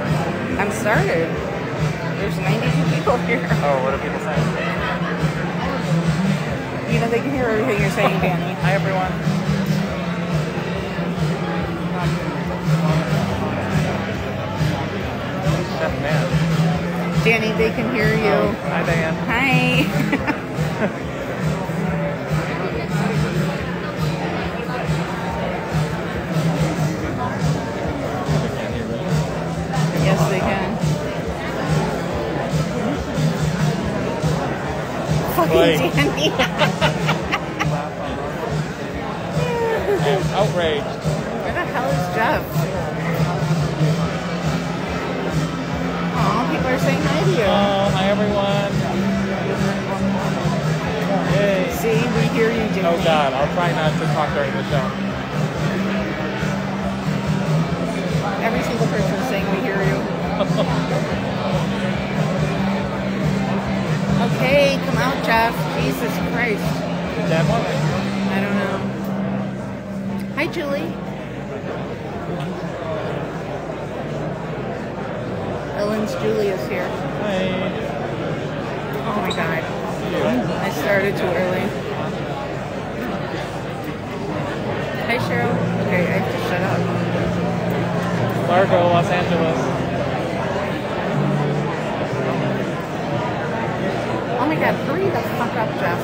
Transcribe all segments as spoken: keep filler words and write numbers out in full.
I'm started. There's ninety-two people here. Oh, what are people saying? You know, they can hear everything you're saying, Danny. Hi, everyone. Chef Man. Danny, they can hear you. Oh, hi, Dan. Hi. Yes, they can. Fucking Danny. I'm outraged. Where the hell is Jeff? Aw, people are saying hi to you. Oh, hi, everyone. Yay. See, we hear you, Danny. Oh, God. I'll try not to talk during the show. Every single person is saying we hear you. Okay, come out, Jeff. Jesus Christ. Dad, what? I don't know. Hi, Julie. Ellen's Julia's here. Hi. Oh my God. I started too early. Hi, Cheryl. Okay, I have to shut up. Largo, Los Angeles. Oh my God, hurry the fuck up, Jeff.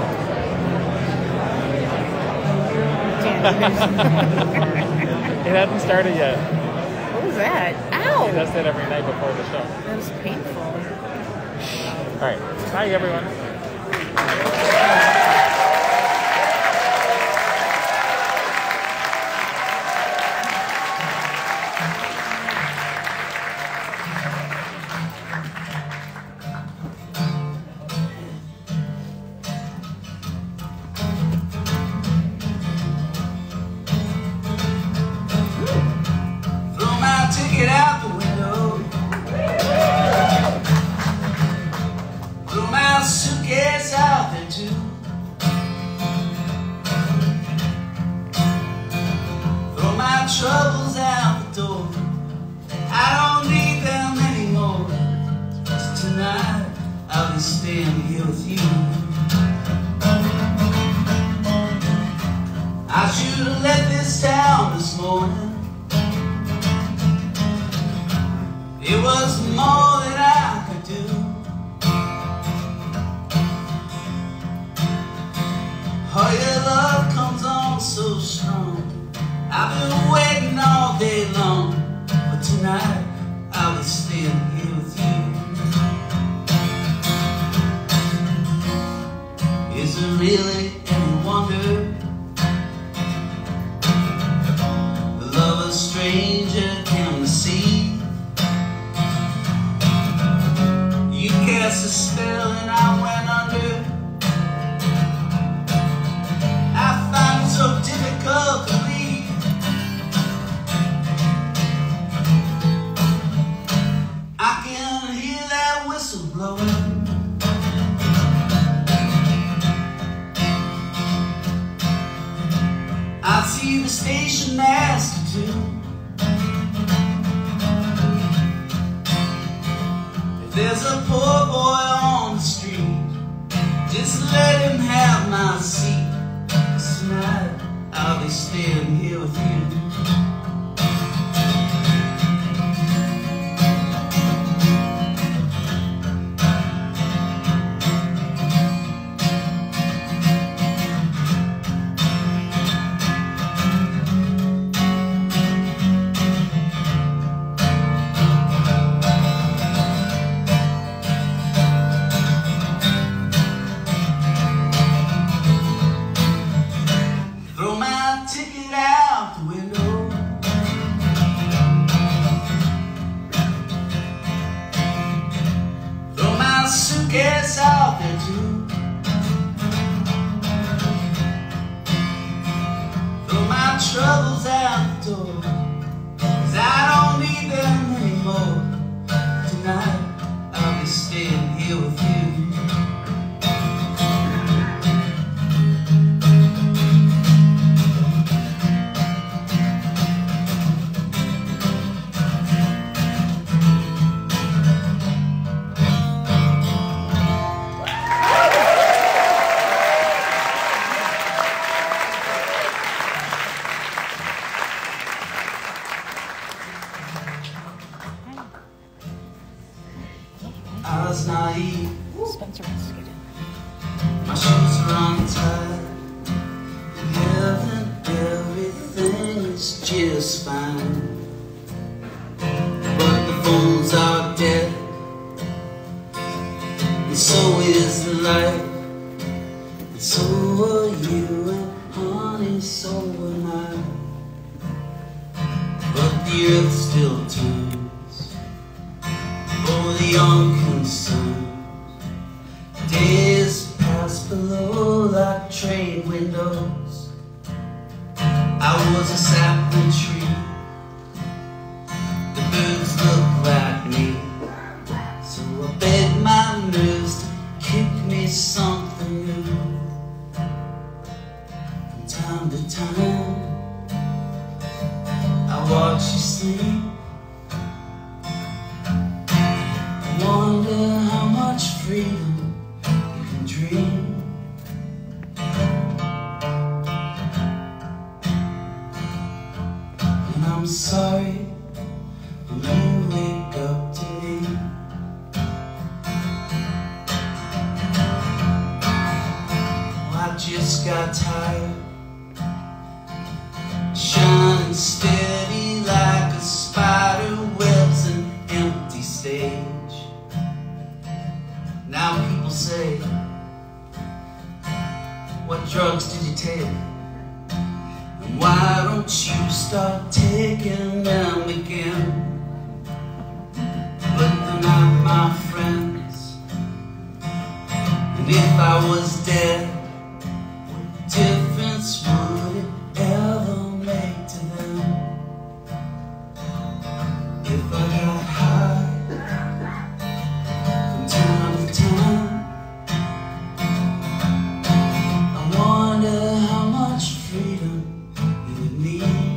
It hasn't started yet. What was that? Ow! He does that every night before the show. That was painful. All right. Bye, everyone. I was naive. Spencer wants to get in. My shoes are untied. In heaven, everything is just fine. But the phones are dead, and so is the light. And so are you, and honey, so am I. But the earth still turns for the unconcerned. Days pass below like train windows. I was a sapling tree. The birds look like me. So I beg my nerves to kick me something new. From time to time, I watch you sleep. I wonder how much freedom you can dream. And I'm sorry when you wake up to me. Well, I just got tired, shining steady like a spider web's an empty stage. Now people say, what drugs did you take? And why don't you start taking them again? But they're not my friends. And if I was dead, what difference would it ever make to them? If I got high from time to time, I wonder how much freedom you would need.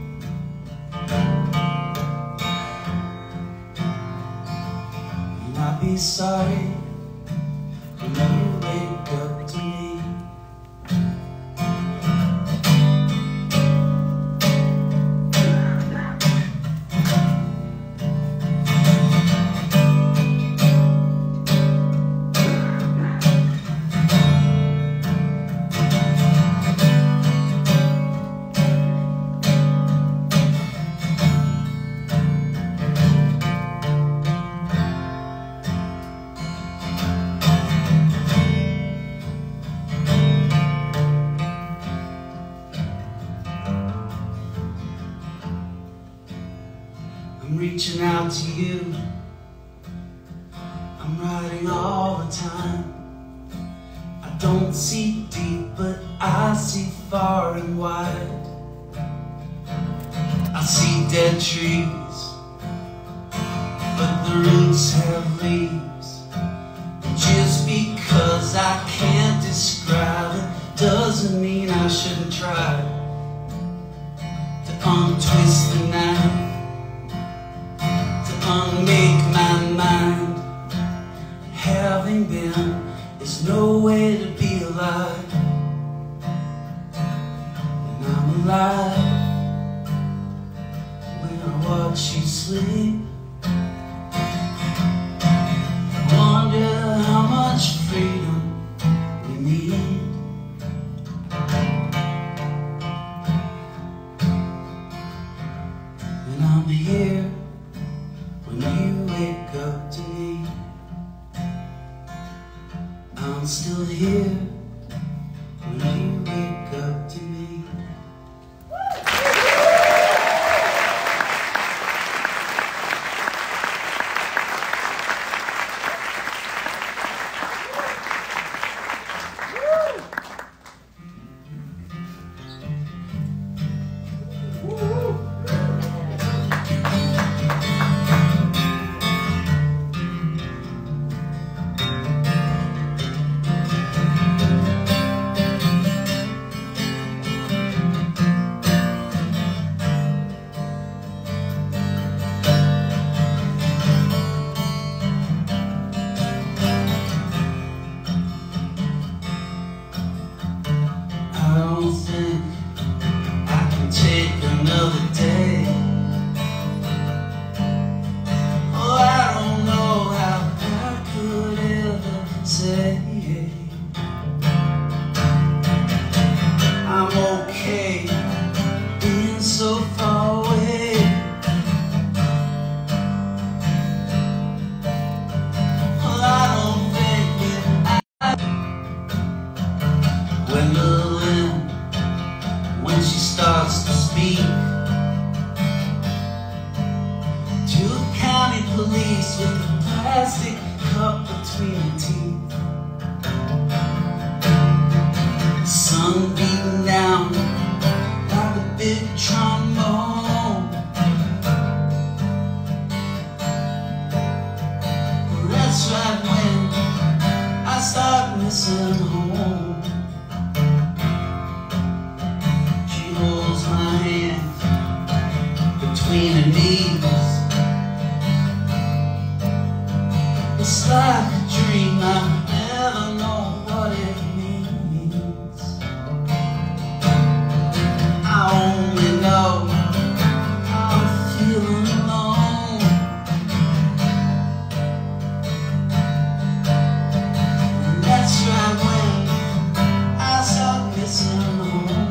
And I'd be sorry when you wake up to me. I'm reaching out to you. I'm writing all the time. I don't see deep, but I see far and wide. I see dead trees, but the roots have leaves. And just because I can't describe it doesn't mean I shouldn't try to untwist the knife, unmake my mind. Having been is no way to be alive. And I'm alive when I watch you sleep. I wonder how much freedom we need. And I'm here when you wake up to me. I'm still here when you wake up to me. plastic cup between your teeth. Sun beating down like a big trombone. Well, that's right when I start missing home. She holds my hand between her knees. It's like a dream, I never know what it means. I only know how I feel alone. And that's right when I start missing home.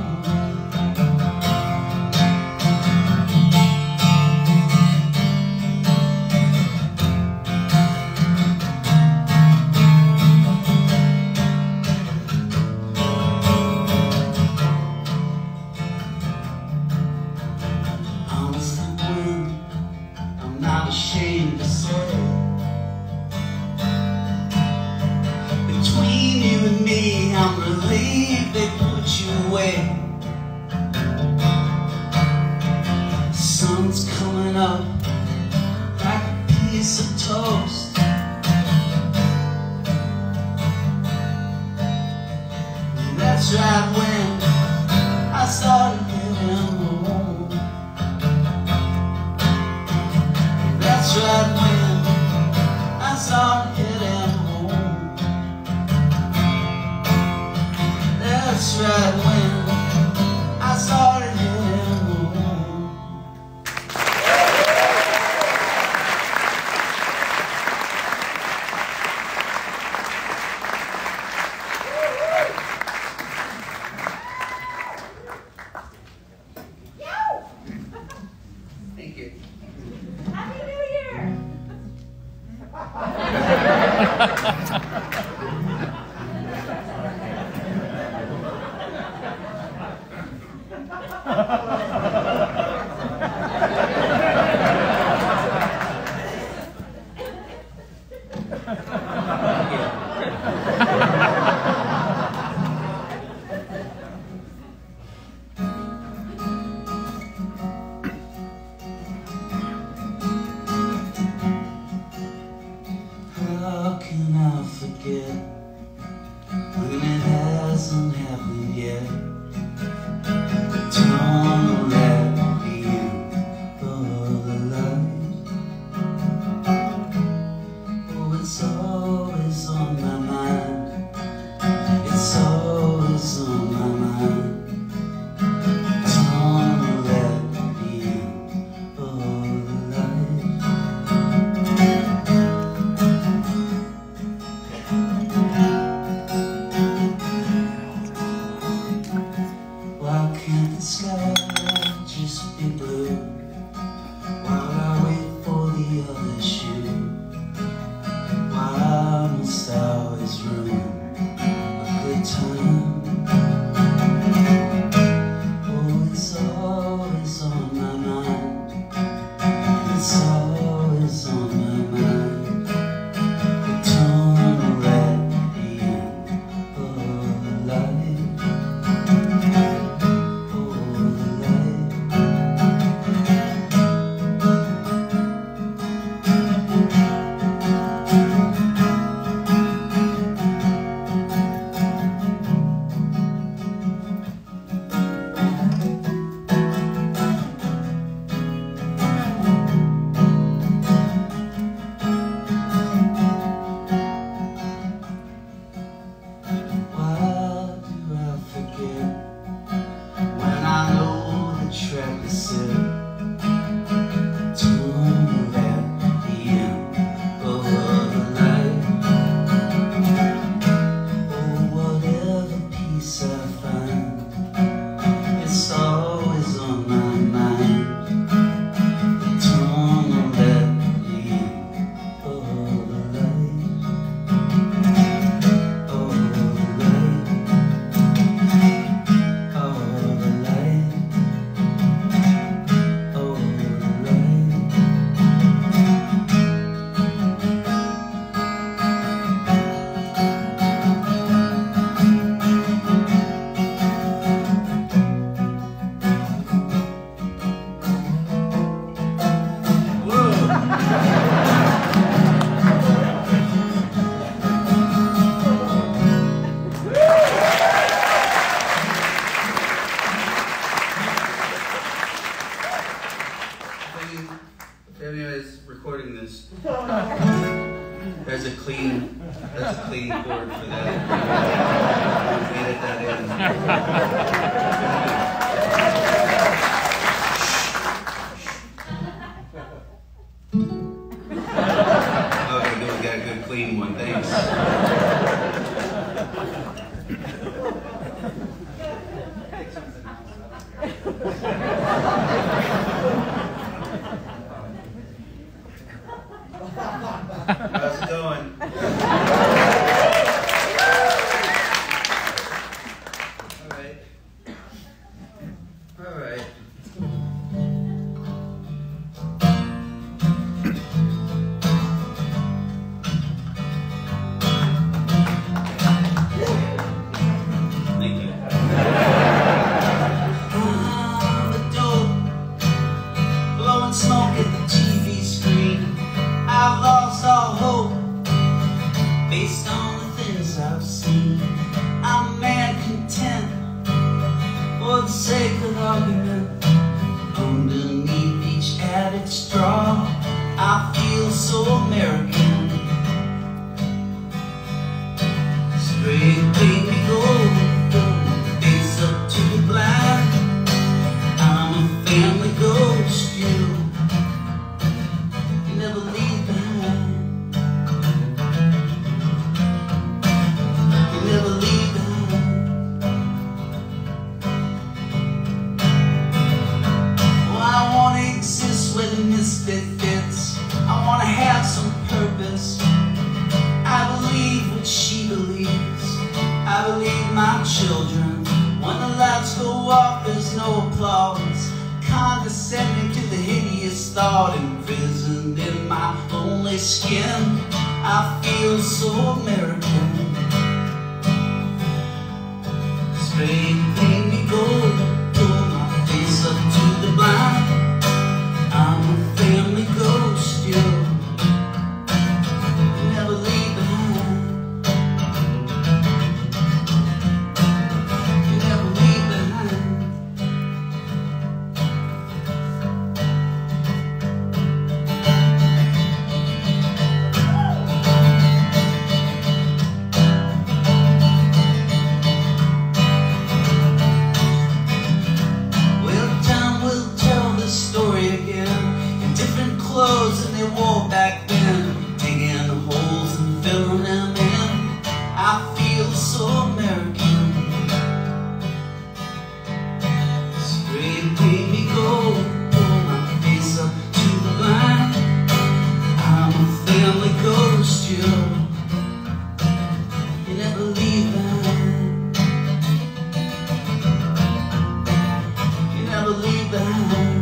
Ashamed to say, between you and me, I'm relieved they put you away. The sun's coming up like a piece of toast. And that's right when I started living alone. That's right when I started heading home. That's right when I started heading home. Thank you. Happy New Year! How can I forget when it hasn't happened yet? Don't let me in for the light. Oh, it's always on my mind. It's always on my mind. Don't let me in for the light. Why can't the sky just be blue while I wait for the other shoe? Why is. There's a clean, that's a clean chord for that. Edit that in. Okay, good, we got a good clean one, thanks. How's it going? All right. All right. Thank you. On the door, blowing smoke at the T V screen. I've lost all hope based on the things I've seen. I'm mad content for the sake of argument. Underneath each added straw, I feel so American. Spray paint me gold, face up to the blind. I'm a family ghost, you. You never leave behind. You never leave behind. Well, I want to exist where the misfit fits. I want to have some purpose. I believe what she believes. I believe my children. When the lights go off, there's no applause. Condescending to the hideous thought, imprisoned in my lonely skin. I feel so American. Spray paint me gold, pull my face up to the blind. I'm a family ghost, you. You never leave behind. You never leave behind. Well, time will tell the story again. In different clothes than they wore back then, digging holes and filling them in. I feel so American. Spray paint me gold, pull my face up to the line. I'm a family ghost, you. You never leave behind. You never leave behind.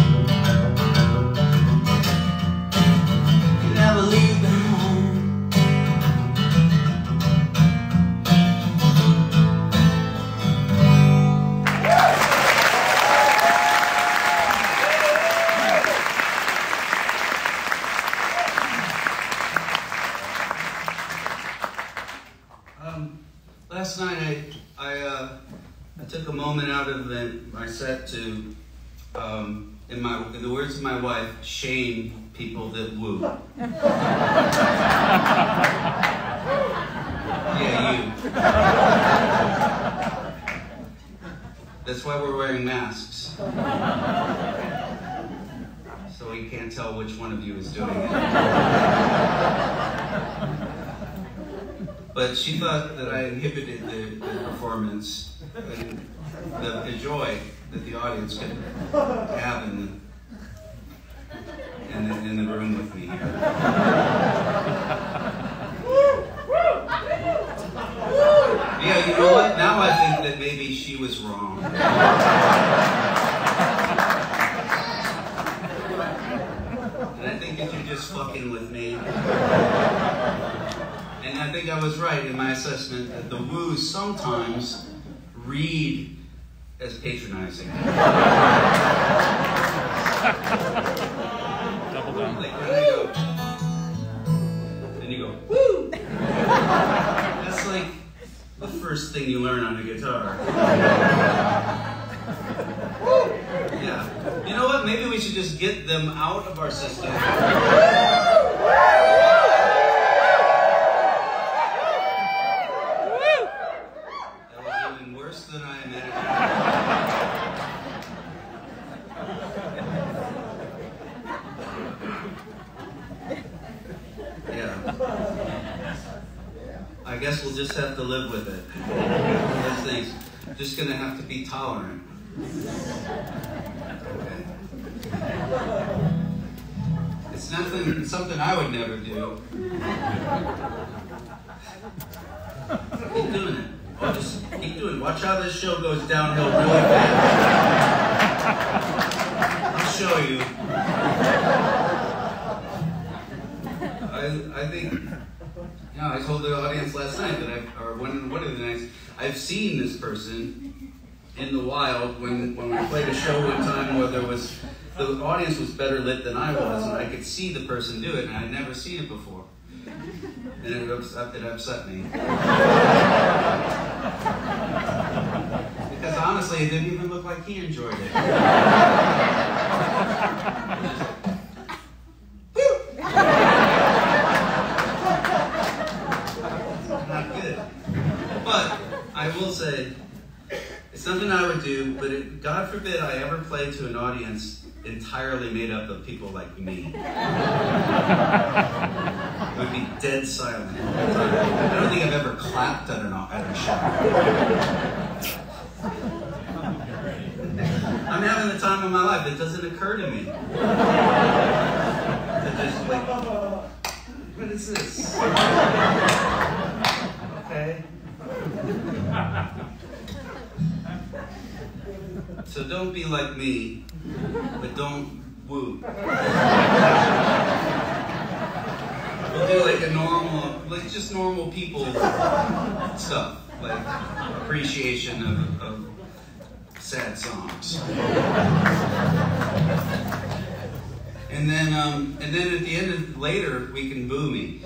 You never leave behind. Um, last night I I uh, I took a moment out of the, my set to, um, in my in the words of my wife, shame people that woo. Yeah, you. That's why we're wearing masks, so we can't tell which one of you is doing it. But she thought that I inhibited the, the performance and the, the joy that the audience could have in the, in the, in the room with me here. Yeah, you know what? Now I think that maybe she was wrong. And I think that you're just fucking with me. And I think I was right in my assessment that the woos sometimes read as patronizing. Double down. Like when I go, and you go, woo! That's like the first thing you learn on the guitar. Yeah. You know what? Maybe we should just get them out of our system. I guess we'll just have to live with it. Those things. Just gonna have to be tolerant. Okay. It's nothing. It's something I would never do. Keep doing it. I'll just keep doing it. Watch how this show goes downhill really fast. I'll show you. I, I think, you know, I told the audience last night that I've, or one, one of the nights, I've seen this person in the wild when, when we played a show one time where there was, the audience was better lit than I was, and I could see the person do it, and I'd never seen it before. And it upset, it upset me. Because honestly, it didn't even look like he enjoyed it. Not good. But I will say, it's something I would do, but it, God forbid I ever play to an audience entirely made up of people like me. It would be dead silent. I don't think I've ever clapped at, an, at a show. I'm having the time of my life. It doesn't occur to me. To just like, what is this? Okay. So don't be like me, but don't woo. We'll do like a normal, like just normal people stuff, like appreciation of, of sad songs. And then, um, and then at the end of later, we can boo me.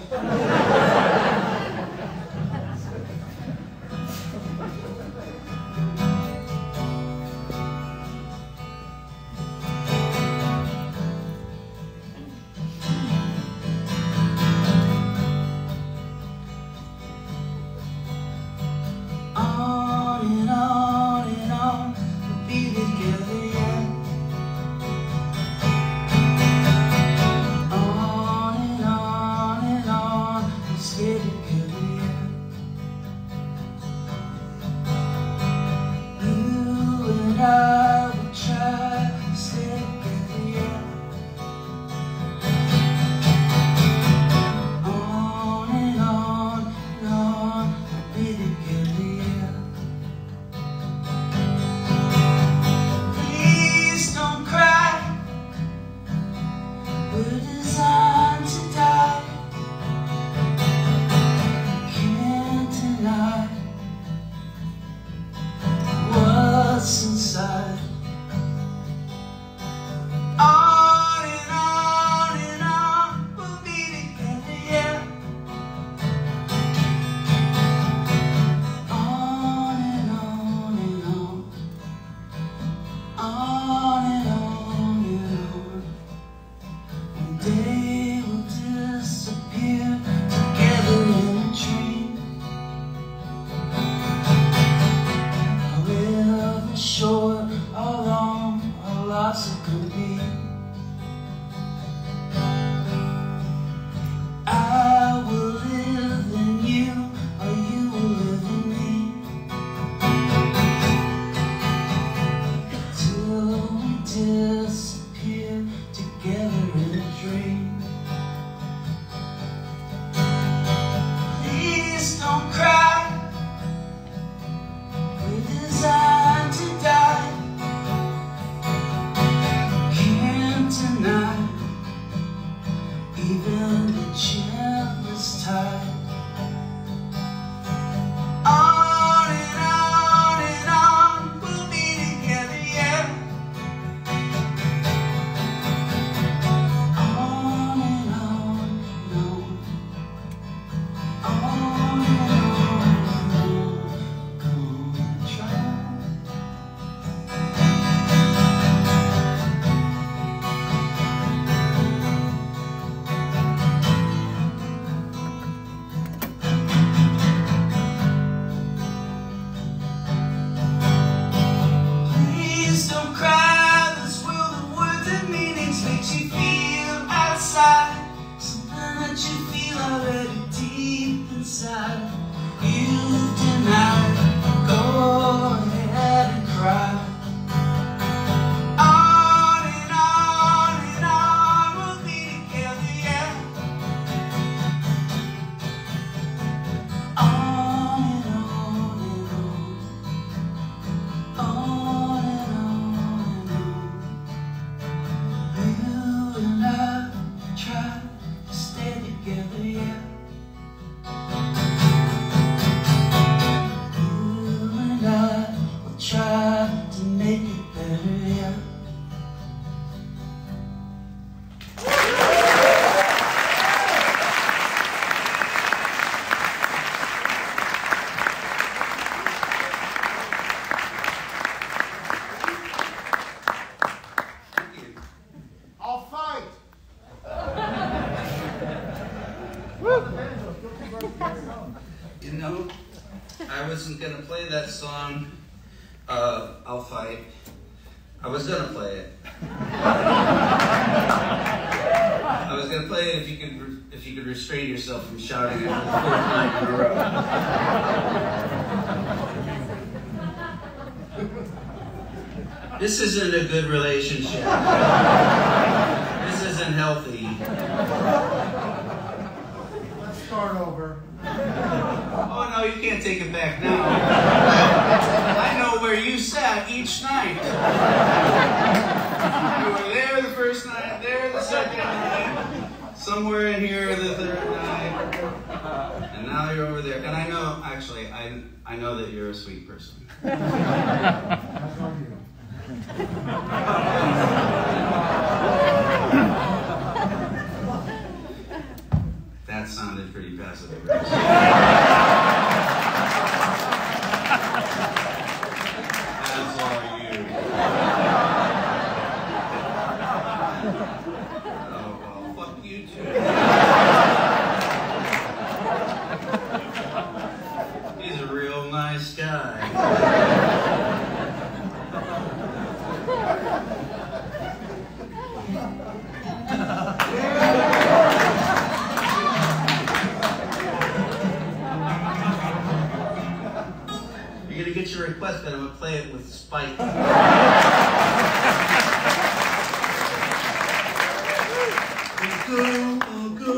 Something that you feel feel already deep inside. You deny, go ahead and cry. On and on and on, we'll be together, yeah. On and on and on, on and on and on. You and I try to stay together, yeah. Try to make it better, yeah. I'll fight. You know, I wasn't gonna play that song. Uh, I'll fight. I was gonna play it. I was gonna play it if you could, if you could restrain yourself from shouting it for the fourth night in a row. This isn't a good relationship. This isn't healthy. Let's start over. Oh no, you can't take it back now. I know where you sat each night. You were there the first night, there the second night, somewhere in here the third night, and now you're over there. And I know, actually, I I know that you're a sweet person. That's on you. That sounded pretty passive aggressive. That's all you. Oh, well, fuck you too. He's a real nice guy. You're gonna get your request, but I'm gonna play it with spite. I'll go, I'll go.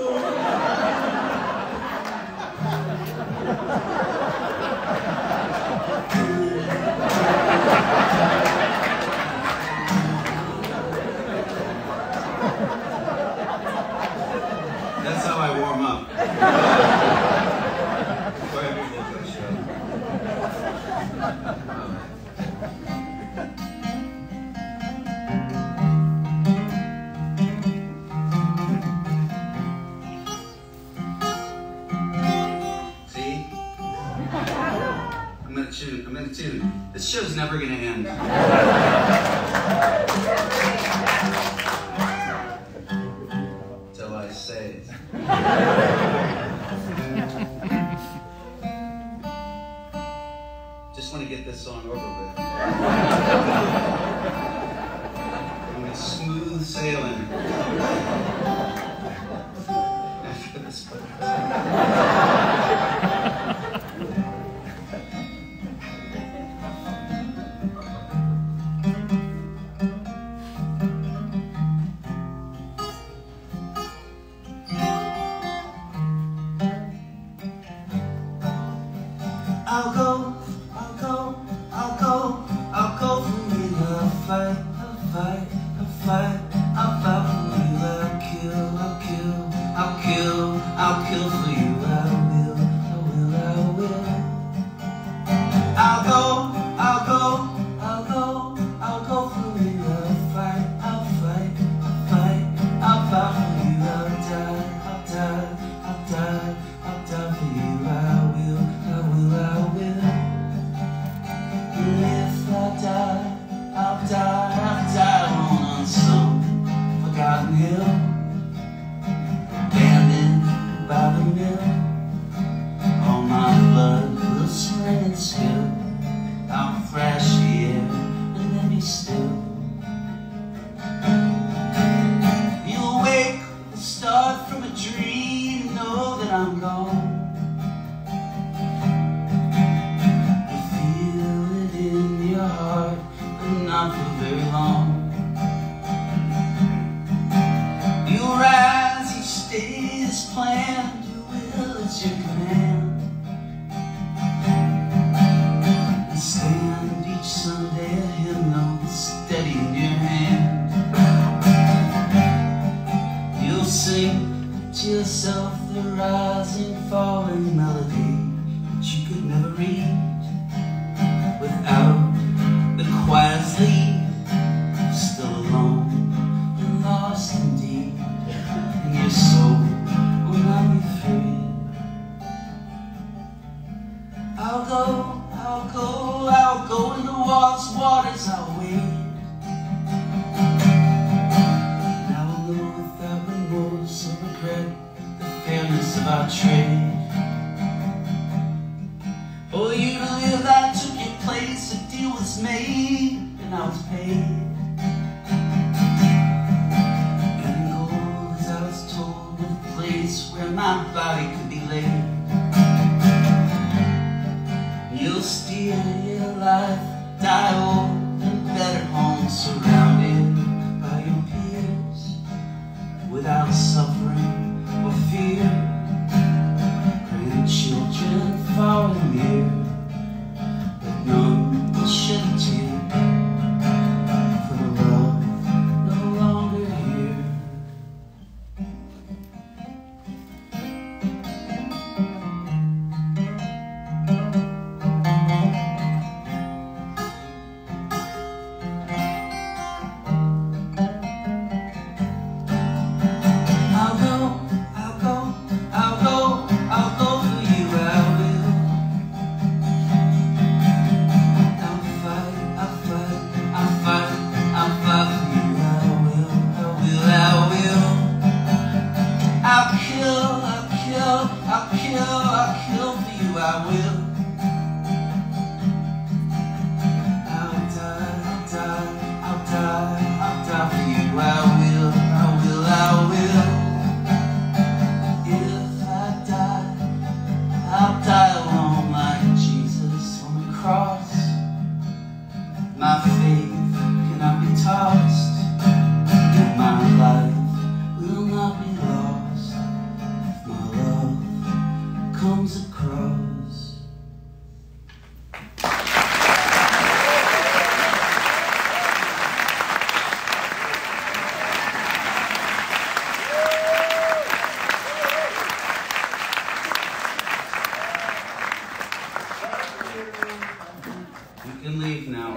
That's how I warm up. Before every vocal show. See? I'm gonna tune. I'm gonna tune. This show's never gonna end. Till I say it. Just want to get this song over with. I'm gonna smooth sailing. After this one. I'll go, I'll go, I'll go, I'll go for you. I'll fight, I'll fight, I'll fight, I'll fight for you. I'll kill, I'll kill, I'll kill, I'll kill for you. I will, I will, I will. I'll go, I'll go, I'll go, I'll go for you. I'll fight, I'll fight, I'll fight, I'll fight for you. I'll die, I'll die, I'll die, I'll die for you. I will, I will, I will. And if I die, I'll die, I'll die on some forgotten hill, abandoned by the mill. hand, your will is your command. And stand each Sunday a hymnal steady in your hand. You'll sing to yourself the rising, falling melody that you could never read without the choir's lead. Still alone and lost indeed, and your soul will not be free. I'll go, I'll go, I'll go in the water's waters, I'll wade. Now I'll know without remorse or regret the fairness of our trade. For you to live, I took your place, a deal was made, and I was paid. And gold, as I was told, was a place where my body could be laid. You'll steal your life, die old and better home, surrounded by your peers, without suffering or fear. Grandchildren far and near, but none will shed a tear, for the love no longer here. I'll go, I'll go, I'll go, I'll go for you, I will. I'll fight, I'll fight, I'll fight, I'll fight for you, I will, I will, I will. I'll kill, I'll kill, I'll kill, I'll kill for you, I will. I'll die, I'll die, I'll die, I'll die for you, I will, I will, I will. If I die, I'll die alone like Jesus on the cross. My faith cannot be tossed, and my life will not be lost if my love comes across. You can leave now.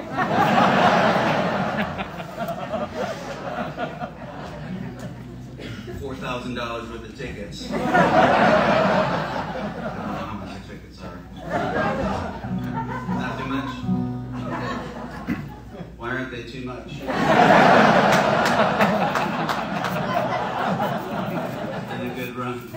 Four thousand dollars worth of tickets. I don't know how much the tickets are. Not too much? Okay. Why aren't they too much? Been a good run.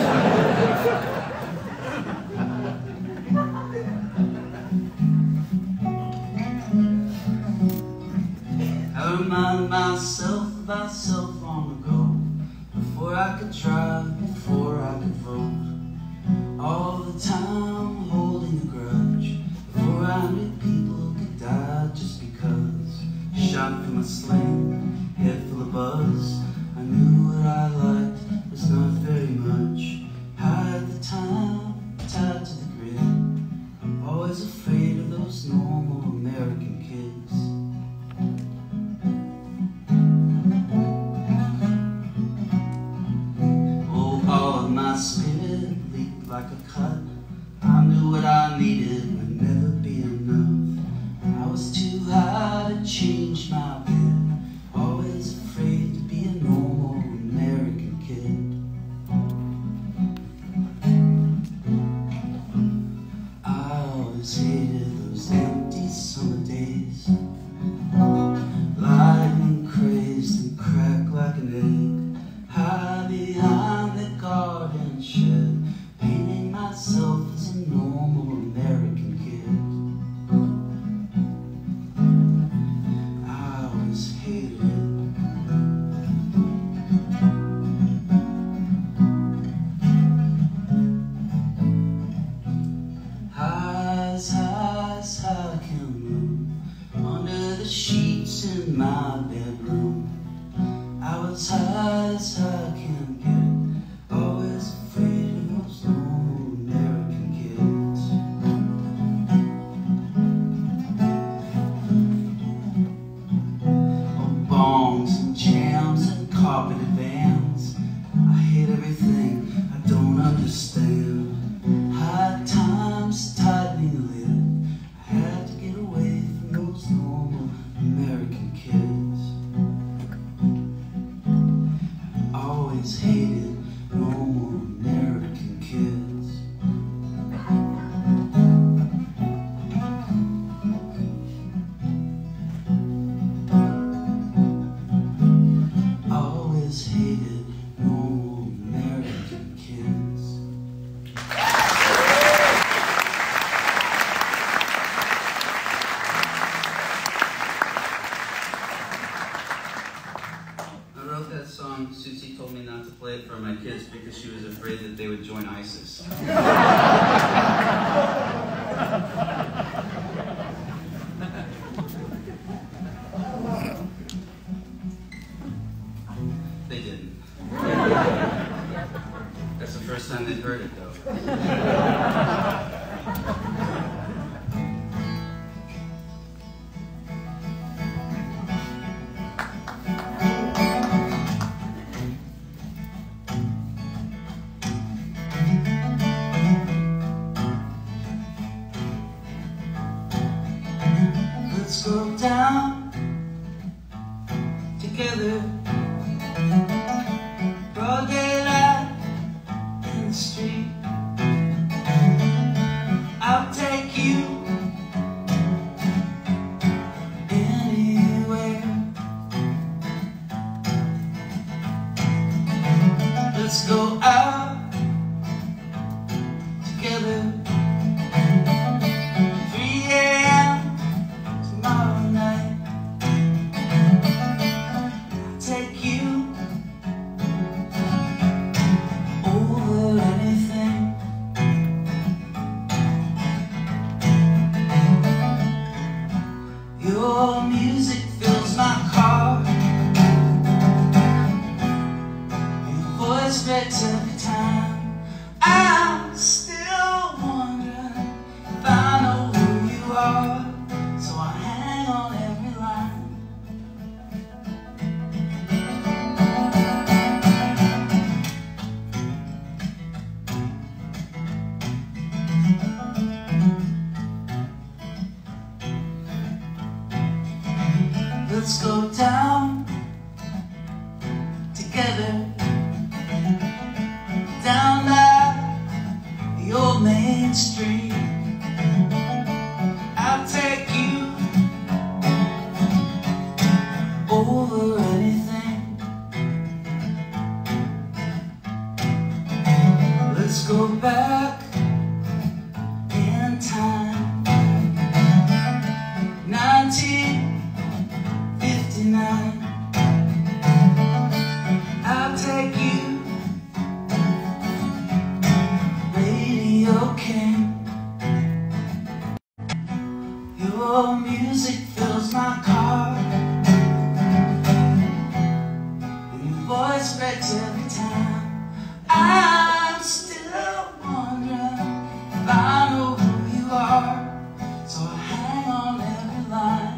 I remind myself about so long ago, before I could drive, before I could vote, all the time holding a grudge, before I knew people could die just because. Shot from a sling, head full of buzz, I knew what I liked was not very much. High at the time, tied to the grid, always afraid of those normal American kids. My spirit leaked like a cut. I knew what I needed would never be enough. I was too high to change my bed, always afraid to be a normal American kid. I always hated those empty summer days, lying crazed and cracked like an egg, high behind the garden shed, painting myself to join ISIS. They didn't. That's the first time they've heard it, though. Let's go down together, broad daylight in the street. I'll take you anywhere. Let's go out together, three A M tomorrow night. I'll take you over anything. Your music fills my car. Your voice breaks every time. I'm still wondering if I know who you are, so I hang on every line. Let's go down together, down by the old main street. I'll take you over anything. Let's go back in time, nineteen fifty-nine. I'll take you, Radio King. Your music fills my car, and your voice breaks every time. I'm still wondering if I know who you are, so I hang on every line.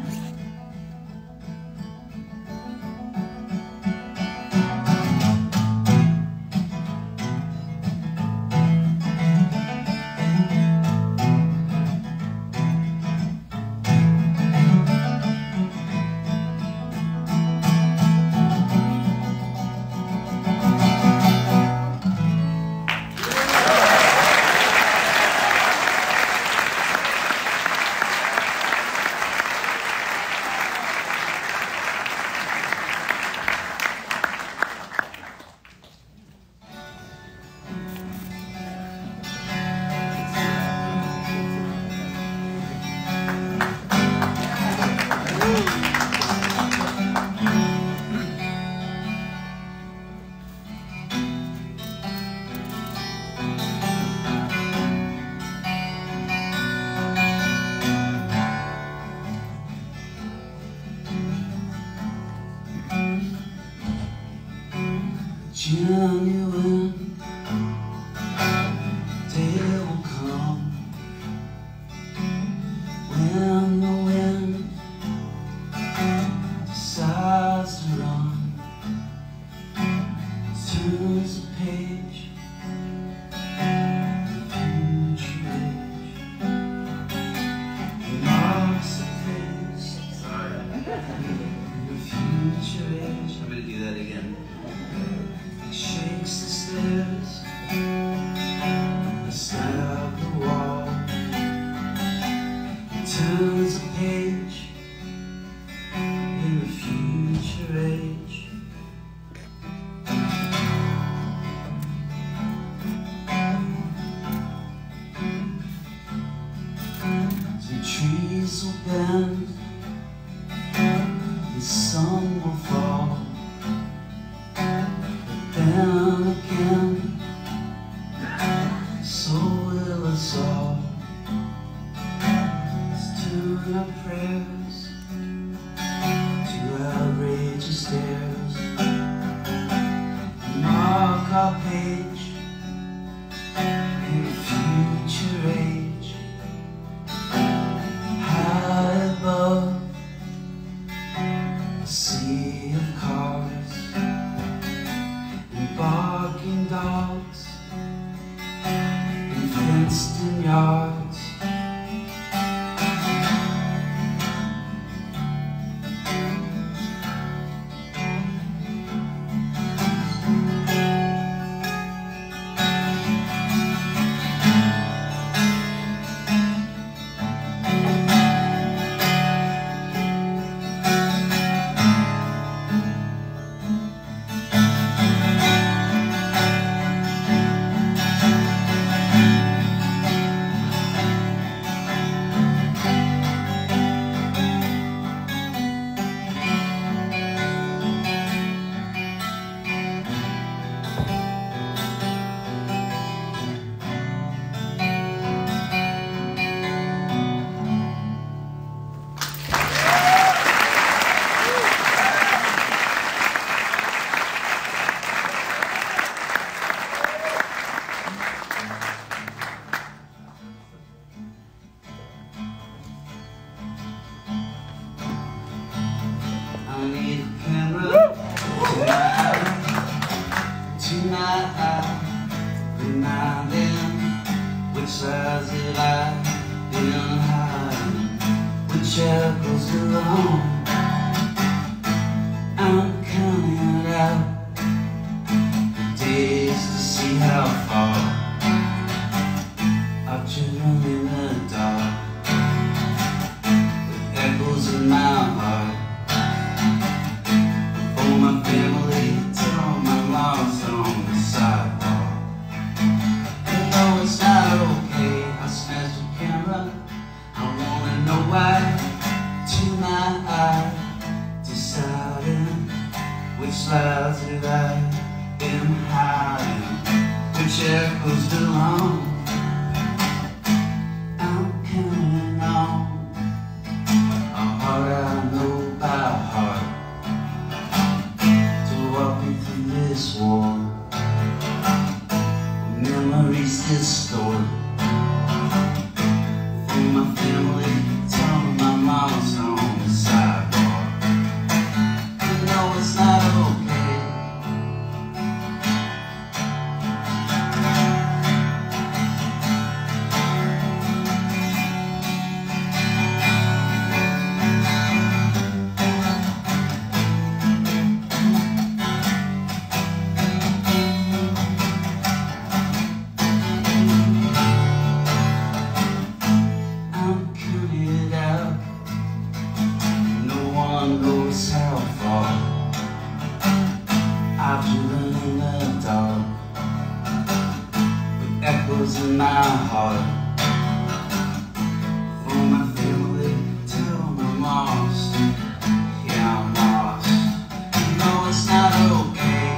Genuine day will come when the wind decides to run, turns the page, the future age, marks the face, sorry, the future age. I'm gonna do that again. Shakes the stairs, the slab the wall, turns a page in the future age. Some trees will bend, and some will fall. Then again, us all. Let's tune our prayers to outrageous stares. Mark our page in a future age. High above a sea of cars and barking dogs and fenced-in yards. I need a camera tonight, tonight, reminding which sides that I've been hiding, which echoes along. I'm counting out the days to see how far I've driven in the dark with echoes in my heart. My family till my mom's on the sidewalk. You know it's not okay. I smashed the camera. I wanna know why. Tonight, deciding which slides that I've been hiding, which echoes belong. I'm counting on a heart I know by heart. Walking through this war, memories distorted. From my family, telling my mom's on the sidewalk. You know it's not okay. In my heart, for my family till I'm lost. Yeah, I'm lost. You know it's not okay.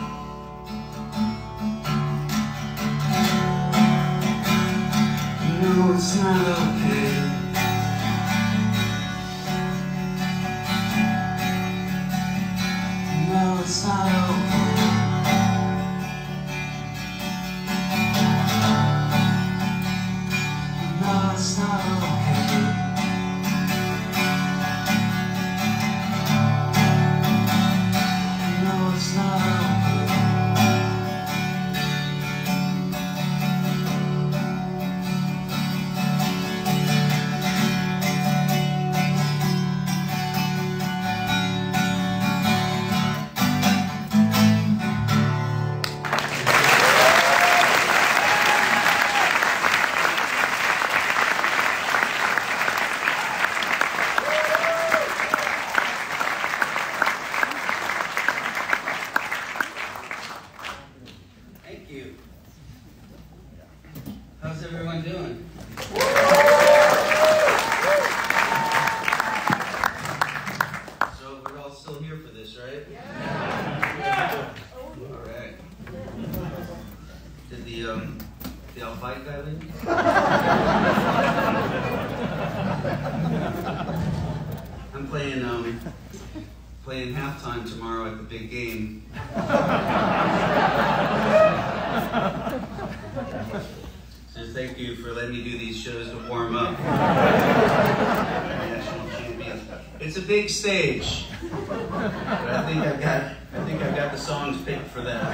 You know it's not okay. You know it's not okay. It's not okay. No, it's not okay. How's everyone doing? So we're all still here for this, right? Yeah. All right. Did the um, Y'all fight, Kylie? I'm playing um playing halftime tomorrow at the big game. So thank you for letting me do these shows to warm up. National champions. It's a big stage, but I think I've got I think I've got the songs picked for that.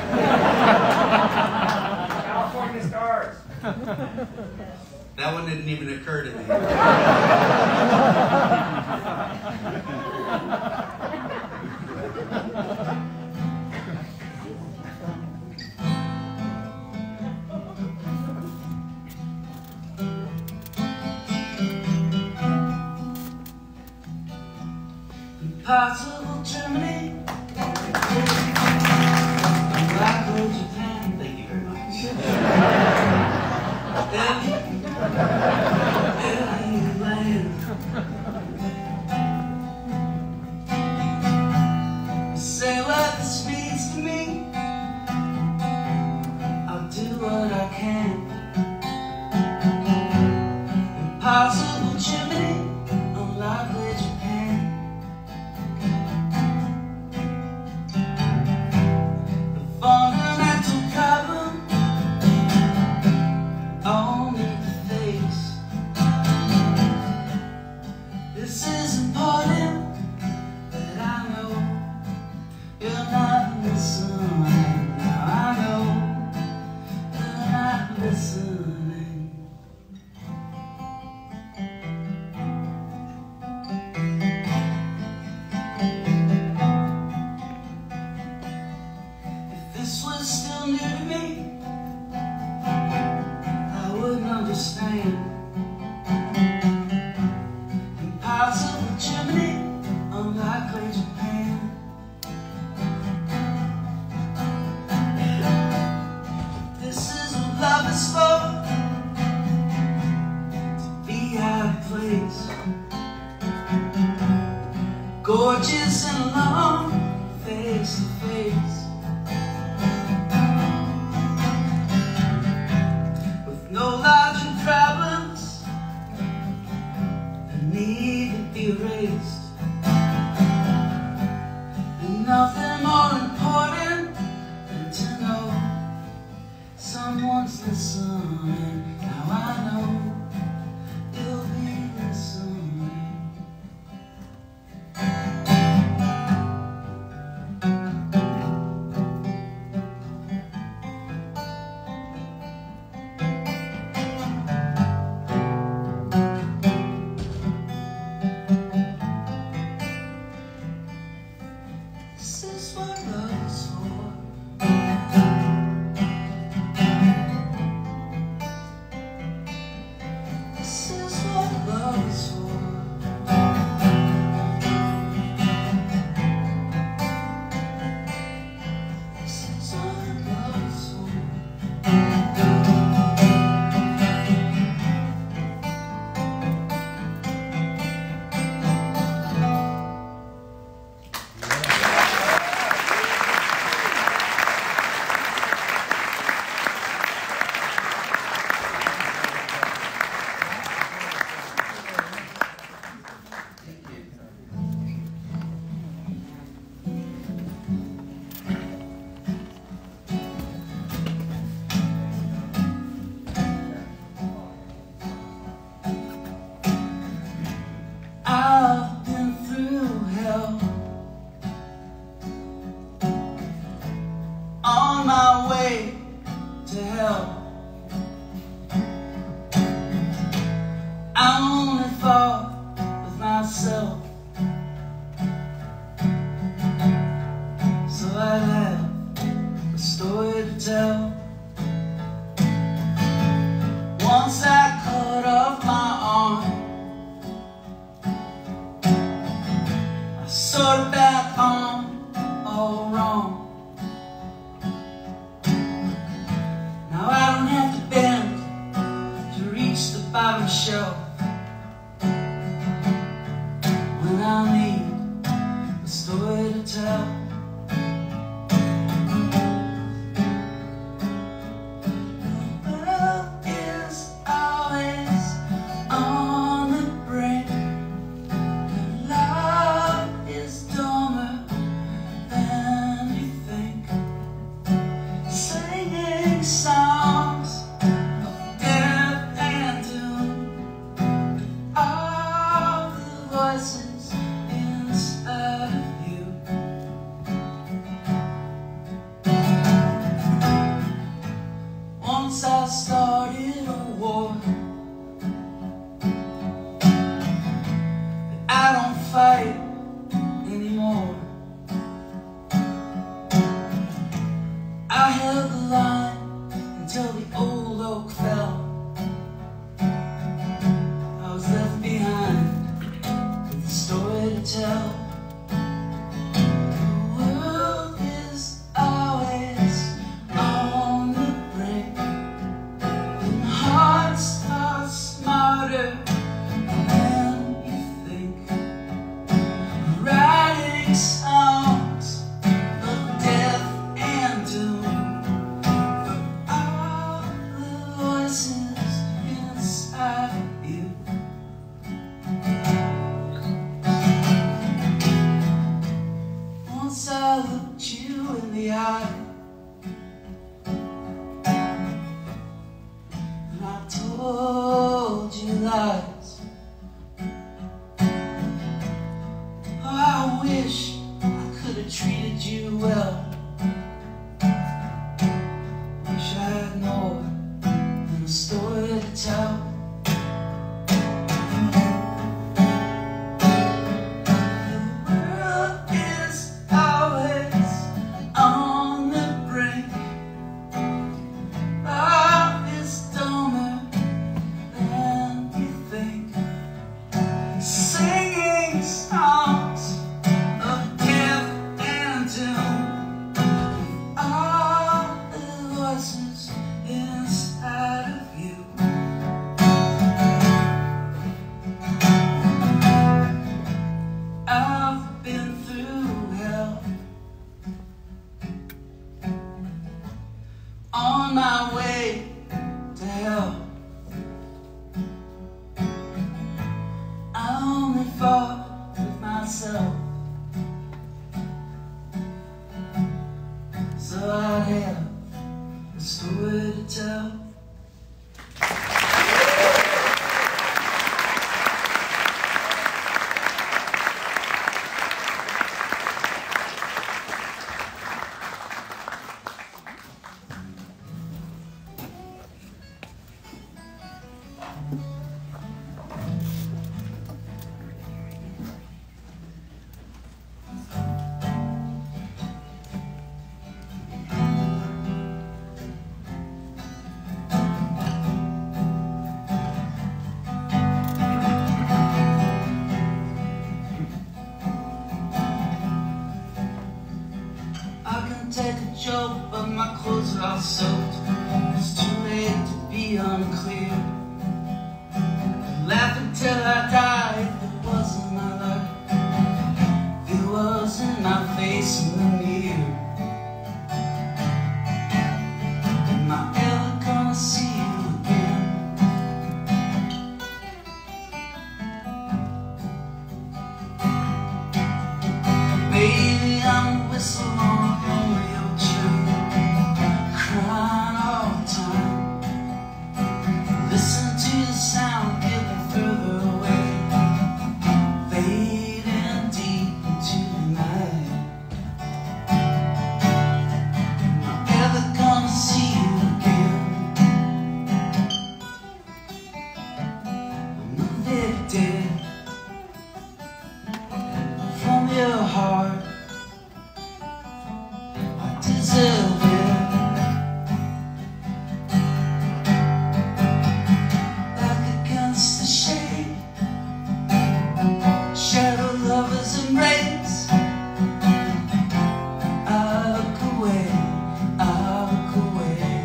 California Stars. That one didn't even occur to me. Impossible Germany. Largo, Japan. Thank you very much. Every, every land. Say what this means to me. I'll do what I can. Impossible Germany. Largo, Japan. The fundamental problem all need to face. This is important, but I know you're not listening. Now I know you're not listening. If this was still new to me, I wouldn't understand. Impossible Germany, unlikely Japan. This is what love is for, to be out of place. Gorgeous and alone, face to face. With no larger problems that need to be erased. And nothing more important than to know someone's listening. Now I know you'll be listening. This is what love is for. This is what love is for. This is what love is for. I've been through hell on my way to hell. I only fought with myself, so I have a story to tell. Once I cut off my arm, I sewed it back on all wrong. Now I don't have to bend to reach the bottom shelf when I need a story to tell. Well, I started a war. I don't fight anymore. I held the line until the old oak fell. I was left behind with a story to tell. The world is always on the brink, and hearts are smarter than you think. Writing songs of death and doom for all the voices inside you. Once I looked you in the eye, and I told you lies. Oh, I wish I could have treated you well. Wish I had more than a story to tell. The world is always on the brink. Love is dumber than you think. Singing songs of death and doom, all the voices inside of you. I've been through hell, on my way to hell. I only fought with myself, so I have a story to tell. I can take a joke, but my clothes are all soaked. It's too late to be unclear. Laugh until I die if it wasn't my life, if it wasn't my face in the mirror. Am I ever gonna see you again? Baby, I'm a whistle on a Romeo train, crying all the time. Listen to the sound getting further away, fading deep into the night. Am I ever gonna see you again? I'm evicted from your heart. I deserve it. Back against the shade, shadow lovers embrace. I look away, I look away.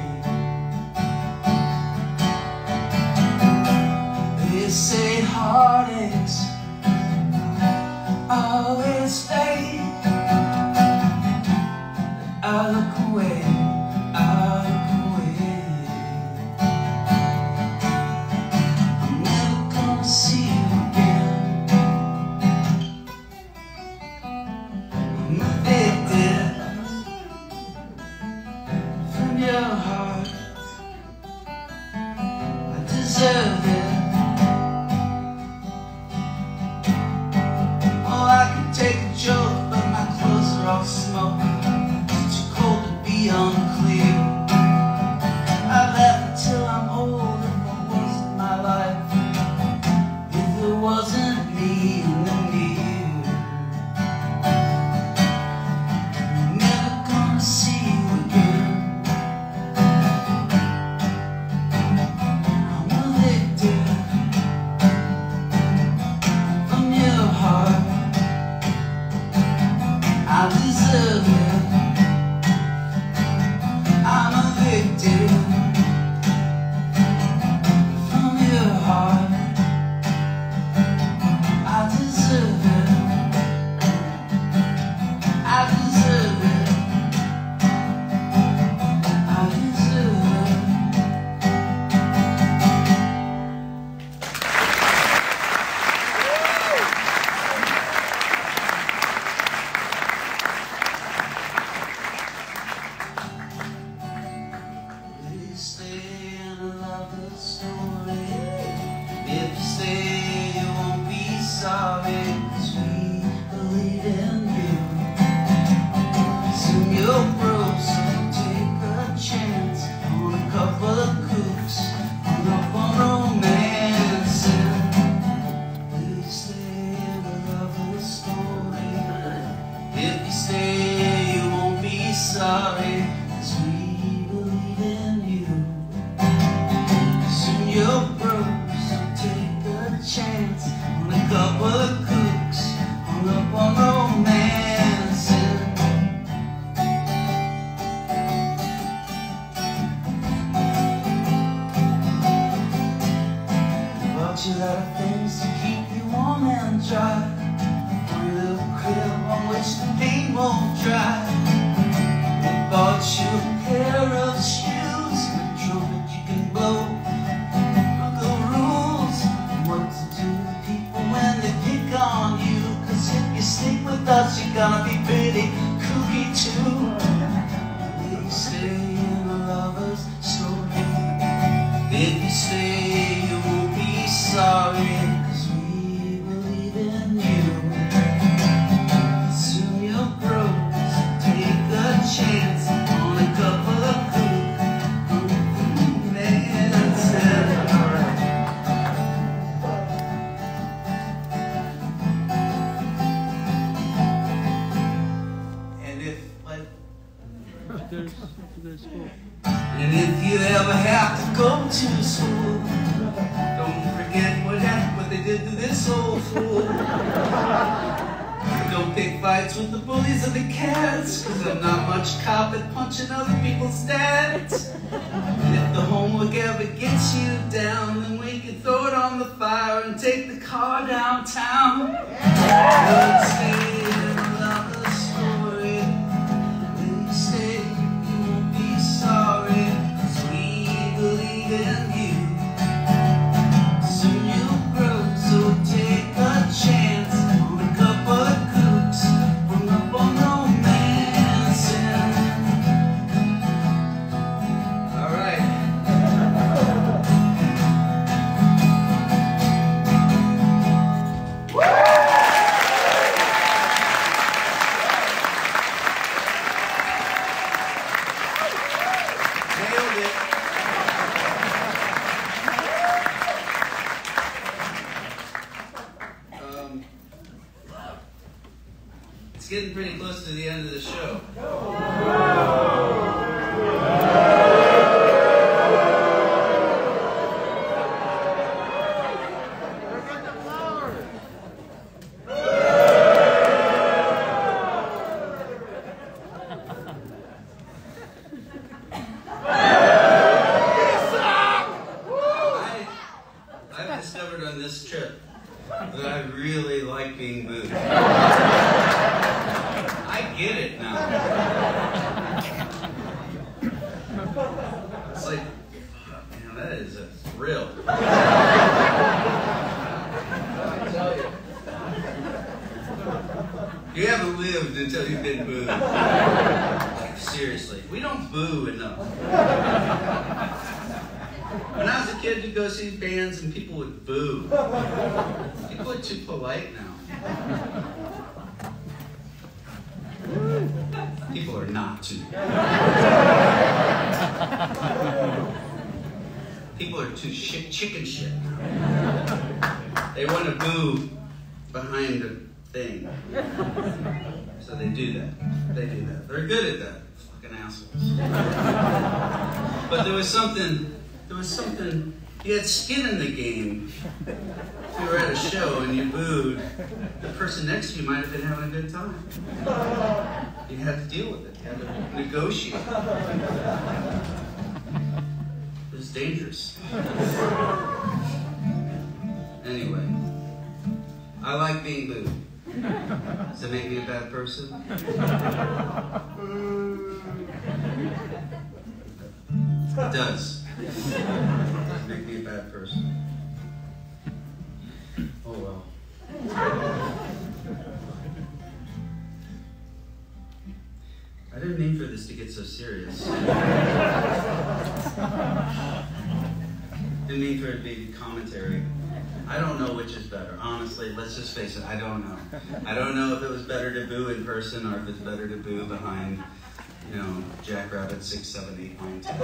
They say heartaches always fade. I look away, I look away. I'm never gonna see you again. I'm evicted from your heart. I deserve it. Oh, I could take a joke, but my clothes are all smoke. Too cold to be unclear. I laugh the story. If you stay, you won't be sorry, 'cause we believe in you. Soon you're broke, so take a chance on a couple of kooks, hung up on romance. Will you stay and love the story? If you stay, you won't be sorry, 'cause we believe in you. Soon you're broke, so take a chance on a couple of kooks, hung up on romance. Bought you a lot of things to keep you warm and dry, for your little crib on which the paint won't dry. We bought you a pair of shoes and a trumpet you can blow. The rules and what to do with people when they pick on you, 'cause if you stick with us, you're gonna be pretty kooky too. Will you stay in a lover's story? If you stay, you won't be sorry, 'cause we believe in you. Soon you're broke, so take a chance on a couple of kook romance. And if like, and if you ever have to go to school, don't forget what happened, what they did to this old fool. Don't pick fights with the bullies or the cats, 'cause I'm not much cop at punching other people's dads. And if the homework ever gets you down, then we can throw it on the fire and take the car downtown. We'll stay and love the story. We'll stay, you won't be sorry, 'cause we believe in you. Soon you'll grow, so take a chance on a couple of kooks, hung up on romance. All right. Nailed it. Um, it's getting pretty close to the end of the show. I, I've discovered on this trip that I really like being booed. I get it now. It's like, oh, man, that is a thrill. I tell you. You haven't lived until you've been booed. Like, seriously, we don't boo enough. When I was a kid, you'd go see bands and people would boo. People are too polite now. People are not too. People are too shit, chicken shit now. They want to boo behind the thing. So they do that. They do that. They're good at that. Fucking assholes. But there was something, there was something, you had skin in the game. If you were at a show and you booed, the person next to you might have been having a good time. You had to deal with it. You had to negotiate. It was dangerous. Anyway, I like being booed. Does it make me a bad person? It does. It does make me a bad person. Oh well. I didn't mean for this to get so serious. Didn't mean for it to be commentary. I don't know which is better. Honestly, let's just face it, I don't know. I don't know if it was better to boo in person or if it's better to boo behind, you know, Jackrabbit six, seven, eight, nine, ten.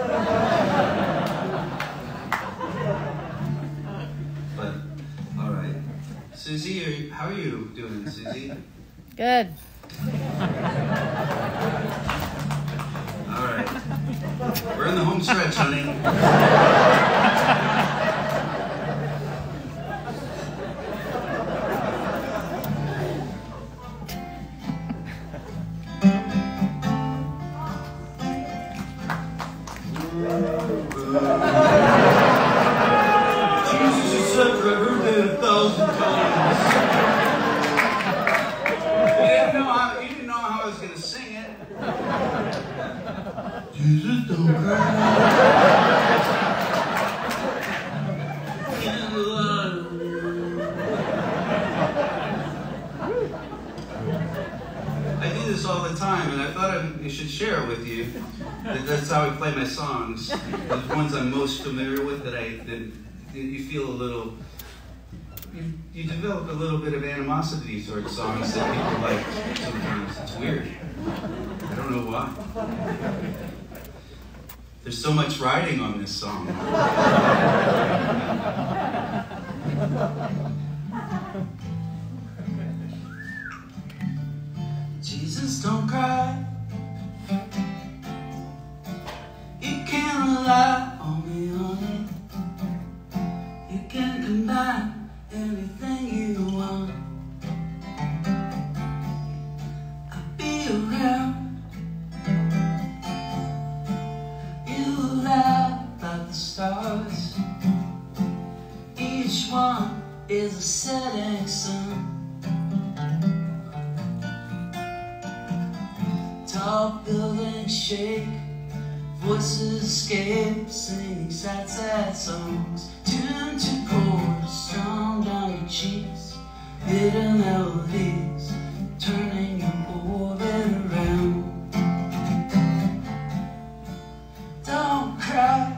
But, all right. Susie, are you, how are you doing, Susie? Good. All right. We're in the home stretch, honey. Jesus, you said forever did a thousand times. You didn't know how, you didn't know how I was going to sing it. Jesus, don't cry. I do this all the time, and I thought I should share it with you. That that's how I play my songs. The ones I'm most familiar with, that I that you feel a little, you, you develop a little bit of animosity towards songs that people like sometimes. It's weird. I don't know why. There's so much riding on this song. Jesus, don't cry. You can't rely on me, honey. You can combine anything you want. I'll be around. You laugh about the stars. Each one is a setting sun. Tall buildings shake, voices escape, singing sad, sad songs. Tuned to chords, strung down your cheeks, bitter melodies, turning your orbit around. Don't cry.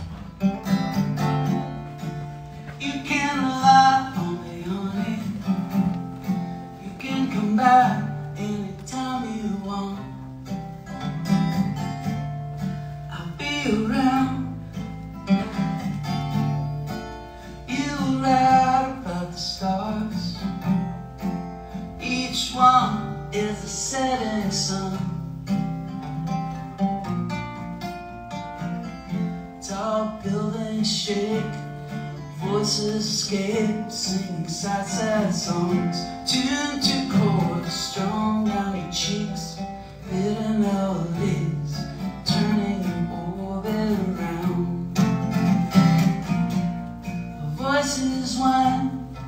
You can rely on me, honey. You can come back anytime you want. Around. You write about the stars. Each one is a setting sun. Tall buildings shake, voices escape, singing sad, sad songs. Tuned to chords, strung down your cheeks, bitter melodies, turning your around. Voices whine,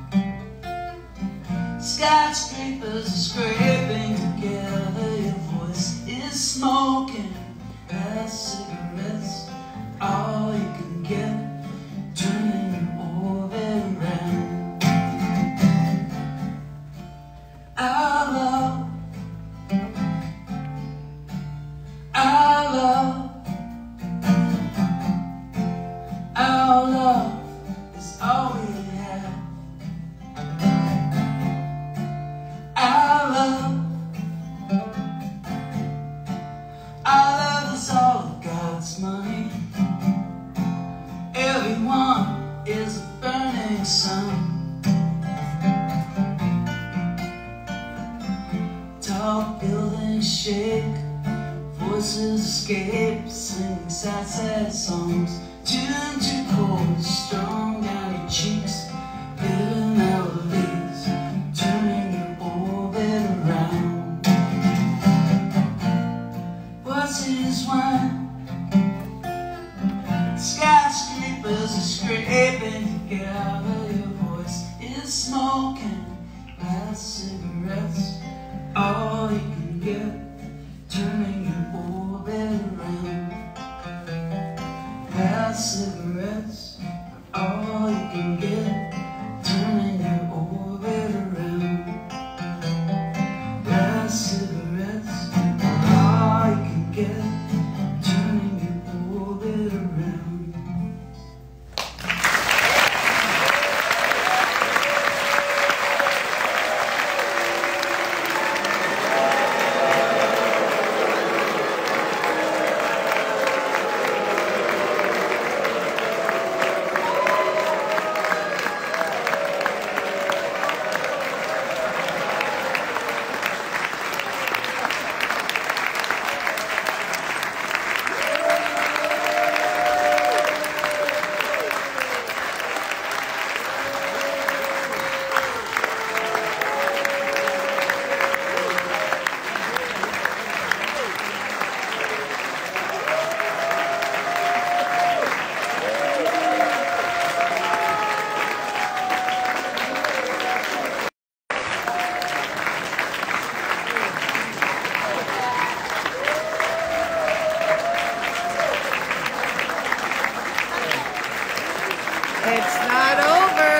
skyscrapers are scraping together. Your voice is smoking, as cigarettes, all you can get, turning your orbit around. Our love, our love, our love is all we have. Our love, our love is all of God's money. Everyone is a burning sun. Tall buildings shake, voices escape, singing sad, sad songs. Tuned to chords, strung down your cheeks, bitter melodies, turning your orbit around. What's his wine? Skyscrapers are scraping together. Your voice is smoking, as cigarettes, all you can get, turning your orbit around. Past cigarettes, all you can get, turning your orbit around. Past cigarettes, all you can get, turning your orbit around. It's not over.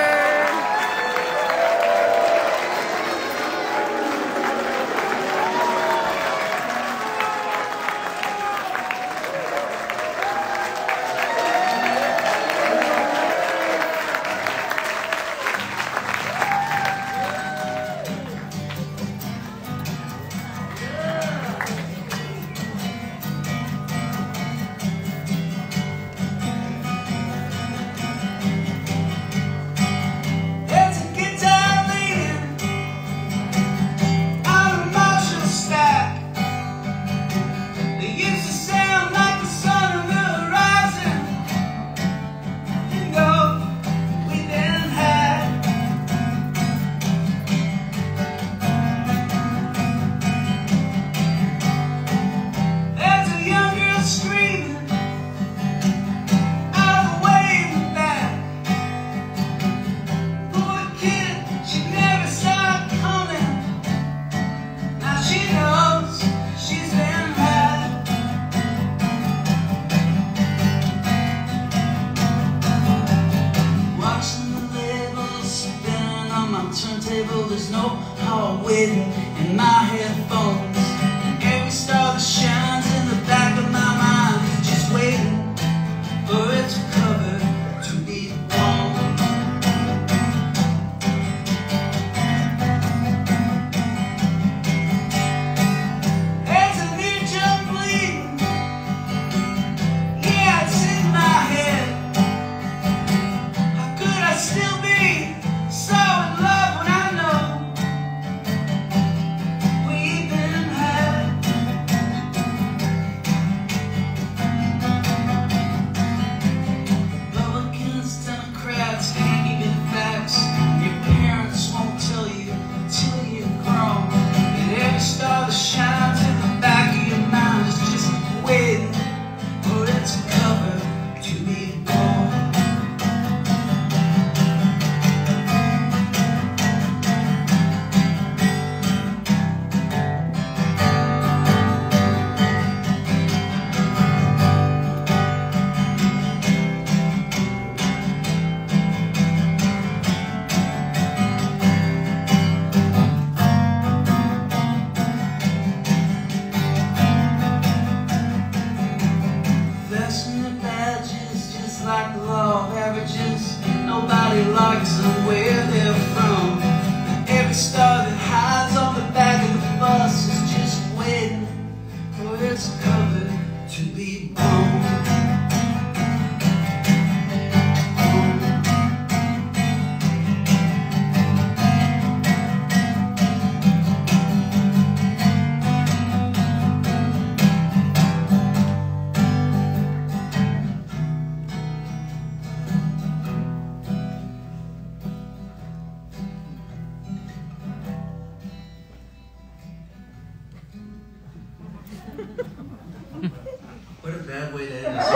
What a bad way to end this.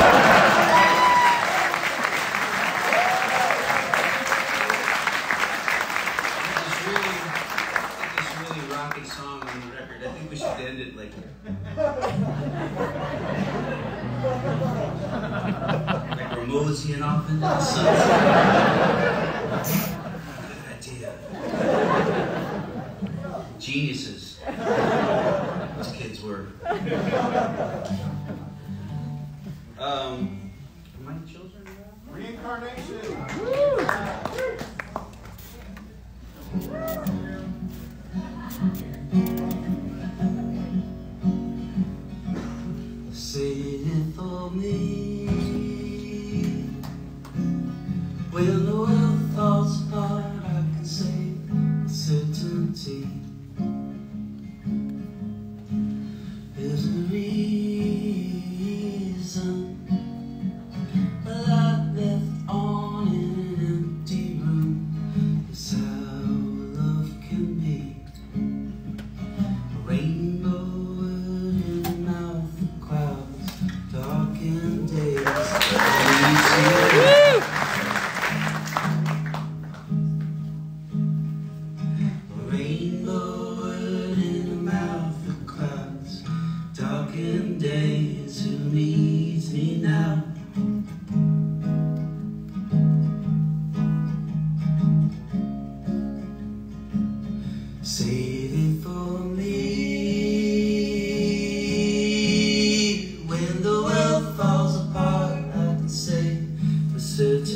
This really, this really rocky song on the record. I think we should end it like, like we're moseying off into the sunset. Good idea. Geniuses. Those kids were. Um, are my children around? Reincarnation. Say it for me. When the world falls apart, I can say with certainty. There's a reason that I left on in an empty room. It's how love can be. A rainbow in and out the clouds, darkened days.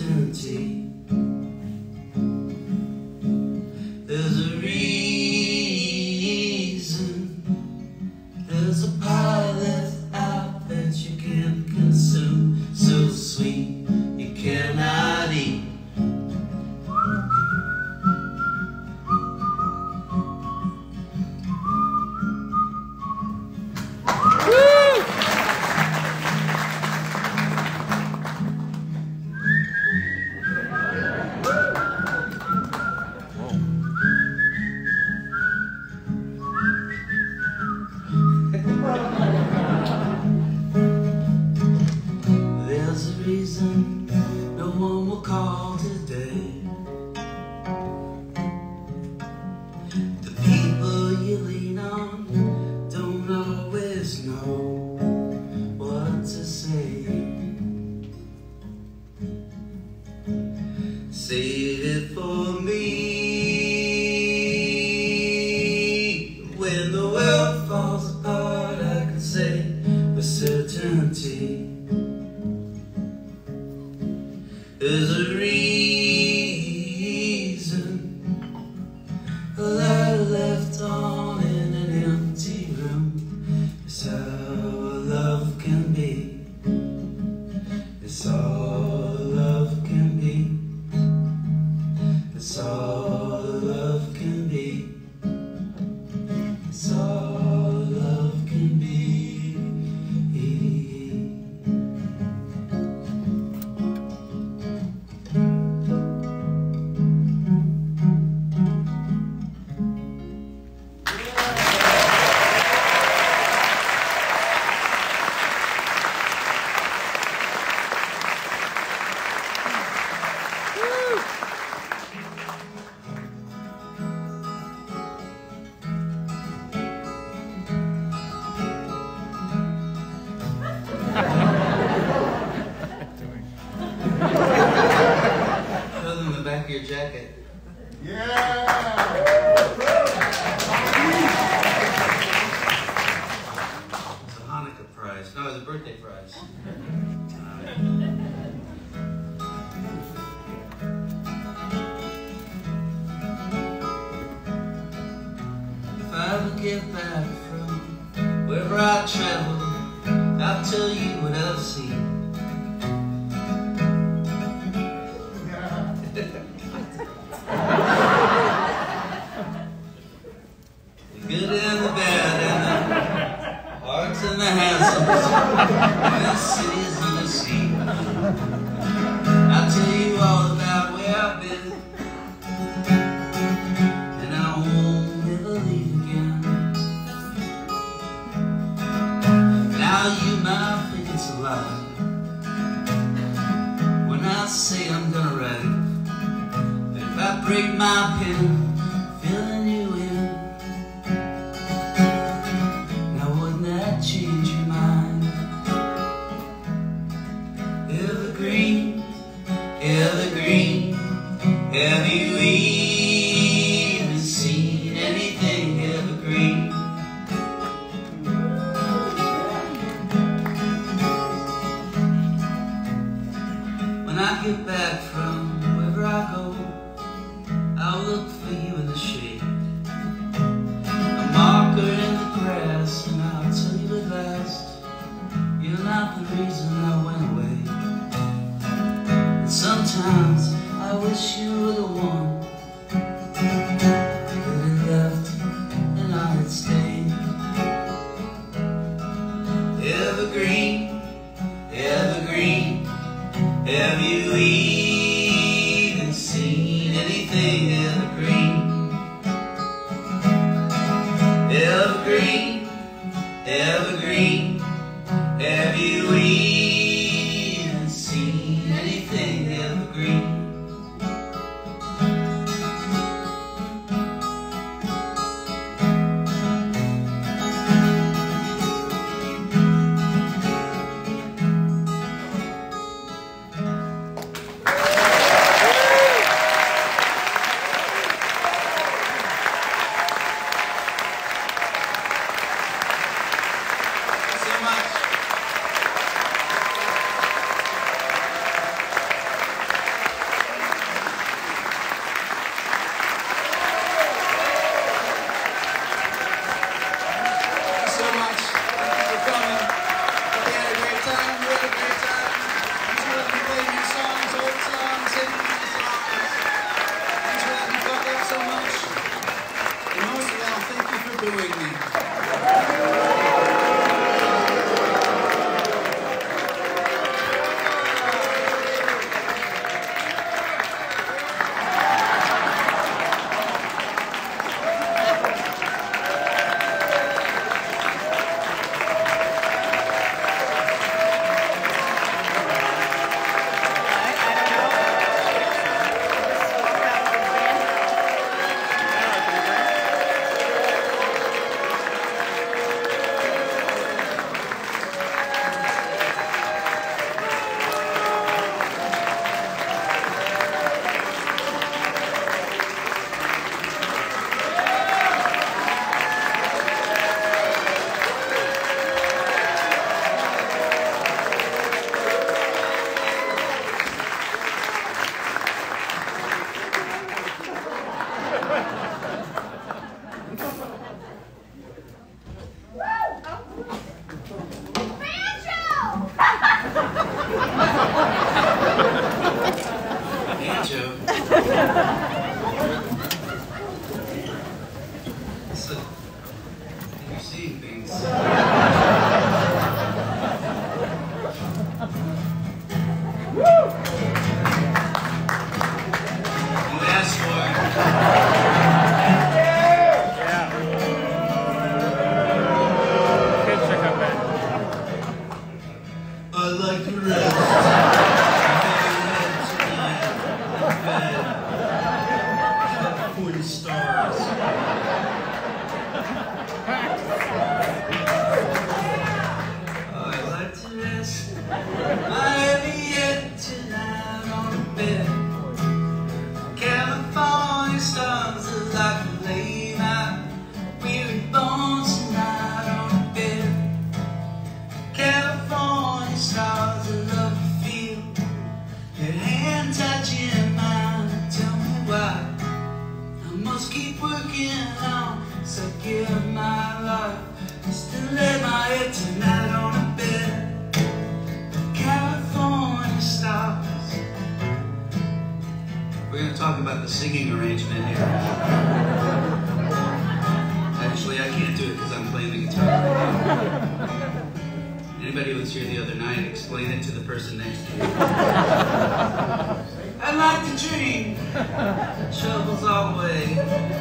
certainty. There's a reason, there's a pie left out that you can't consume, so sweet you cannot eat. There's a reason no one will call today. The people you lean on don't always know what to say. Save it for me. When the world falls apart, I can say with certainty. There's a reason, a light left on in an empty room. It's how love can be. It's all love can be. It's all love can be. It's all love can be. Throw them in the back of your jacket. Yeah! It's a Hanukkah prize. No, it's a birthday prize. If I ever get back from wherever I travel, I'll tell you what I've seen. The good and the bad and the hearts and the handsomes, the cities and the sea. I'll tell you all about where I've been, and I won't ever leave again. Now you might think it's a lie when I say I'm gonna write it, but if I break my pen, filling you in, now wouldn't that change your mind? Evergreen, evergreen, have you even seen anything evergreen? When I get back from wherever I go, I'll look for you in the shade, a marker in the grass, and I'll tell you at last, you're not the reason I went away. And sometimes I wish you were the one that had left and I had stayed. Evergreen, evergreen, have you even seen anything evergreen? Evergreen, evergreen, have you even seen anything evergreen? bed for the stars. Oh, I like to rest my heavy head tonight on the bed. California stars are like to lay my weary bones tonight on the bed. California stars, I love to feel your hand touching mine. Tell me why I must keep working on, so I give my life just to lay my head tonight on the bed. California stars. We're going to talk about the singing arrangement here. Actually, I can't do it because I'm playing the guitar. Anybody who was here the other night, explain it to the person next to you. I like to dream, troubles all the way.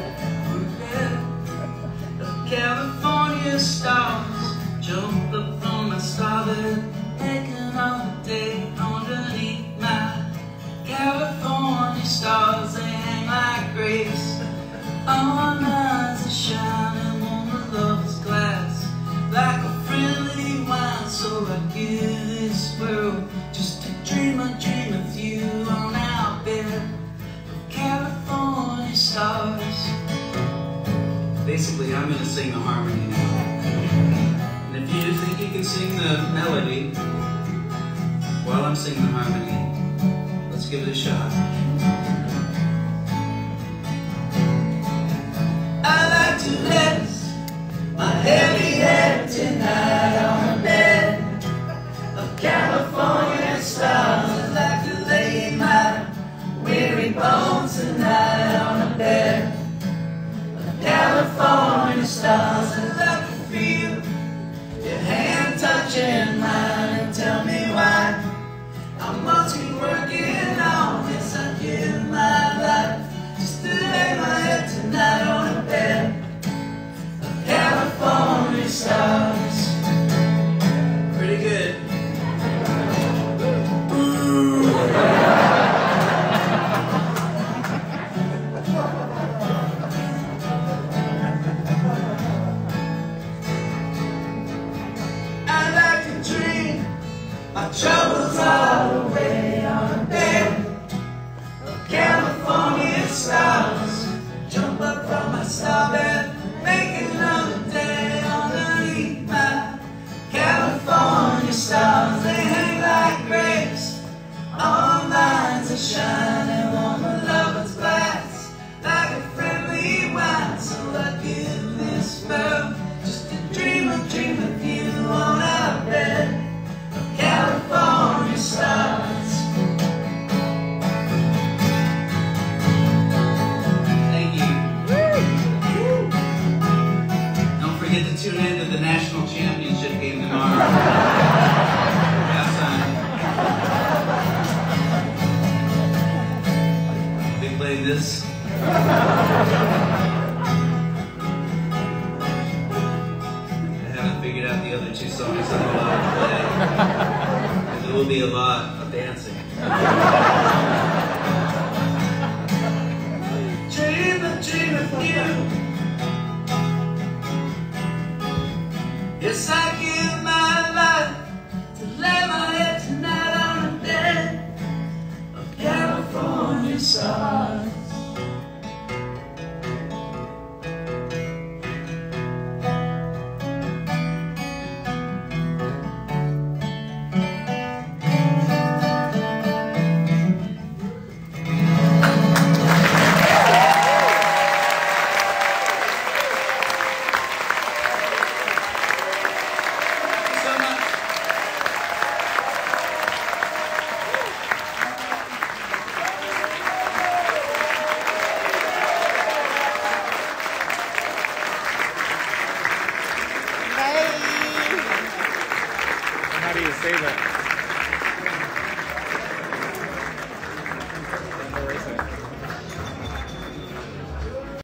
California stars jump up from my starboard, making all the day underneath my California stars. They hang like grapes on eyes that shine and warm the lover's glass like a friendly wine. So I give this world just to dream a dream of you on our bed of California stars. Basically, I'm going to sing the harmony now. And if you think you can sing the melody while I'm singing the harmony, let's give it a shot. I like to rest my heavy head tonight on the bed of California stars. I like to lay my weary bones tonight on the bed of California stars. I like to feel your hand touching mine, and tell me why I must keep working on this. I give my life just to lay my head tonight on the bed of California stars. Pretty good. Ooh. I like to dream my troubles all away on a bed of California stars. Jump up from my starbed, make another day underneath my California stars. They hang like grapes on lines that shine and warm a lover's glass like a friendly wine. So I give this world just a dream, a dream of you on our bed of California stars. Thank you. Don't forget to tune in to the national championship game tomorrow. Have fun. We played this. I haven't figured out the other two songs I'm allowed to play. There will be a lot of dancing. Dream a dream of you. Yes, I give my life to lay my head tonight on the bed of California stars. How do you say that?